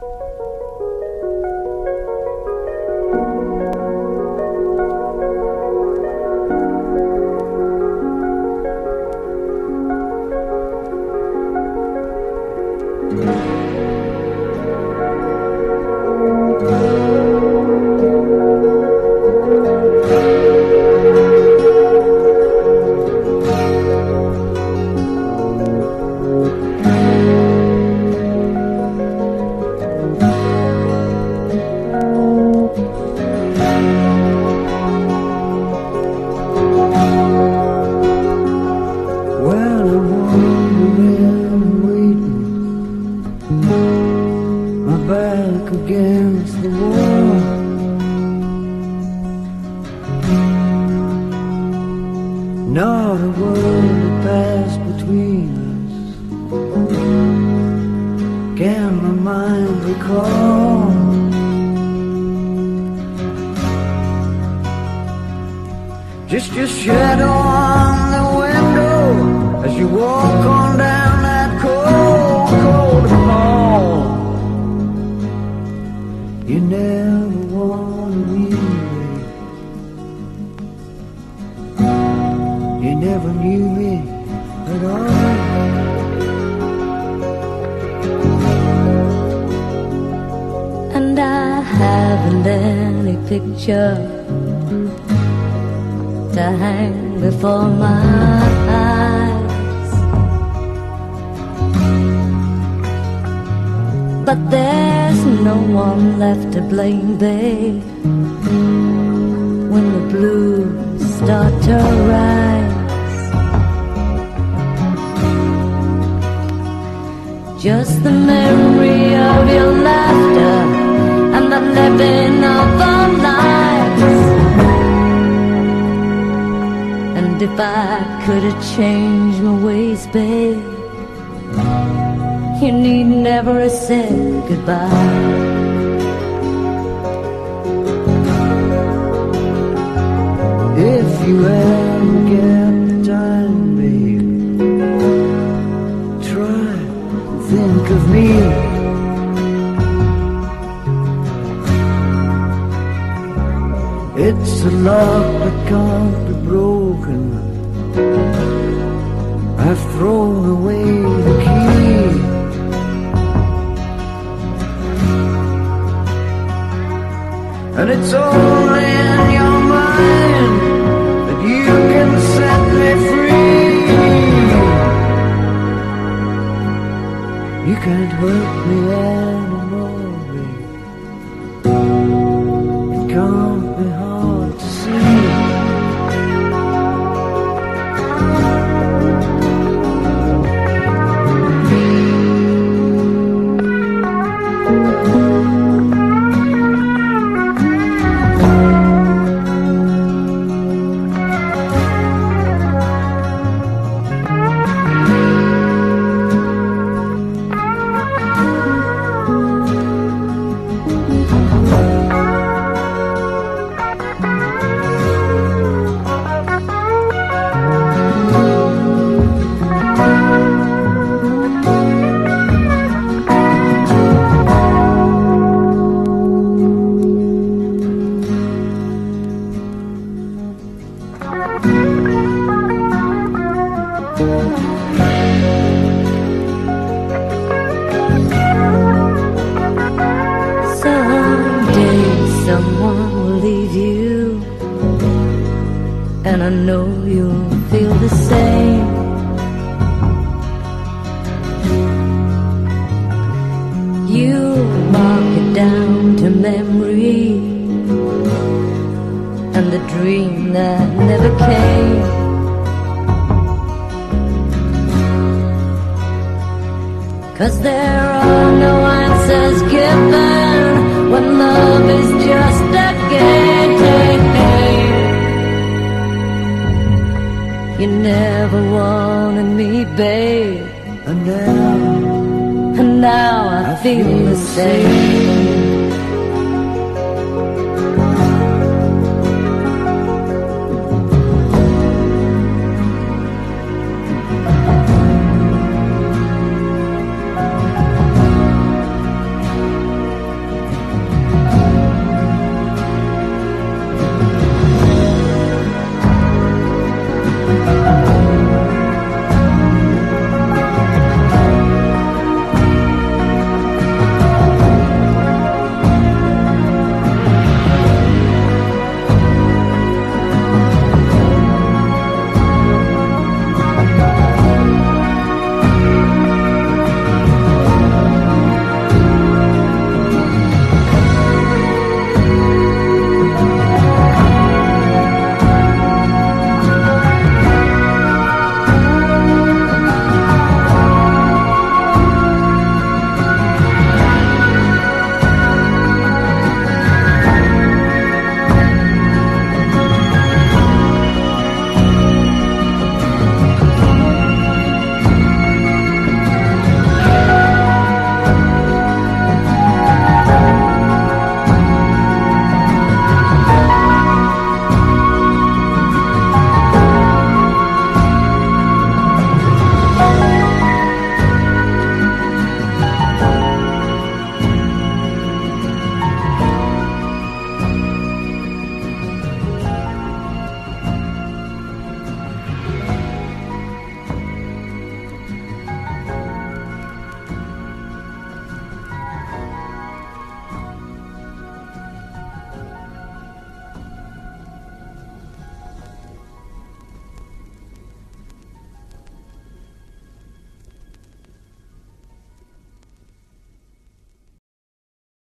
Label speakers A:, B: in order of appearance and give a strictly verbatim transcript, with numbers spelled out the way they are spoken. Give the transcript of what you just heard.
A: To hang before my eyes, but there's no one left to blame, babe, when the blues start to rise. Just the memory of your laughter and the living of our lives. And if I could have changed my ways, babe, you need never have said goodbye.
B: If you ever get the time, babe, try, think of me. It's a lock that can't be broken. I've thrown away the key. And it's only in your mind that you can set me free. You can't hurt me anymore, babe. It can't be hard to see.
A: And I know you'll feel the same. You mark it down to memory and the dream that never came. Cause there are no answers given when love is just a game. You never wanted me, babe,
B: and now,
A: and now I, I feel, feel the same.